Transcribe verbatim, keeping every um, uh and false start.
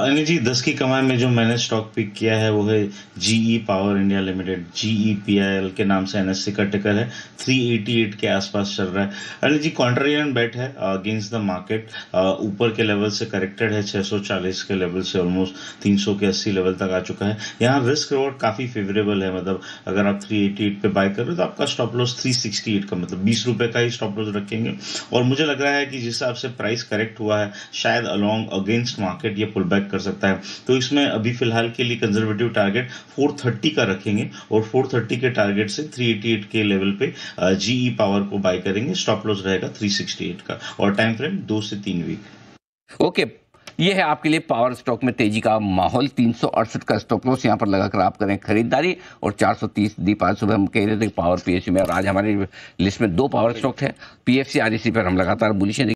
अनिल जी, दस की कमाई में जो मैंने स्टॉक पिक किया है वो है GE power India limited, GEPIL के नाम से एनएससी का टिकर है। तीन सौ अट्ठासी के आसपास चल रहा है। अनिल जी, कॉन्ट्रेरियन बेट है अगेंस्ट द मार्केट। ऊपर के लेवल से करेक्टेड है, छह सौ चालीस के लेवल से ऑलमोस्ट तीन सौ के अस्सी लेवल तक आ चुका है। यहाँ रिस्क रिवॉर्ड काफी फेवरेबल है, मतलब अगर आप तीन सौ अट्ठासी पे बाय कर रहे हो तो आपका स्टॉप लॉस तीन सौ अड़सठ का, मतलब बीस रुपए का ही स्टॉप लॉस रखेंगे। और मुझे लग रहा है कि जिस हिसाब से प्राइस करेक्ट हुआ है, शायद अलोंग अगेंस्ट मार्केट ये पुल बैक कर सकता है। तो इसमें अभी फिलहाल के लिए कंजर्वेटिव टारगेट चार सौ तीस का रखेंगे और चार सौ तीस के टारगेट से तीन सौ अट्ठासी के लेवल पे जीई पावर को बाय करेंगे। स्टॉप लॉस रहेगा तीन सौ अड़सठ का और टाइम फ्रेम दो से तीन वीक। ओके, ये है आपके लिए पावर स्टॉक में तेजी का माहौल। तीन सौ अड़सठ का स्टॉप लॉस यहाँ पर लगाकर आप करें खरीदारी और चार सौ तीस दी पाँच सुबह हम कह रहे थे पावर पीएसयू में, और आज हमारी लिस्ट में दो पावर स्टॉक थे। पीएफसी आरईसी पर हम लगातार बुलिश हैं।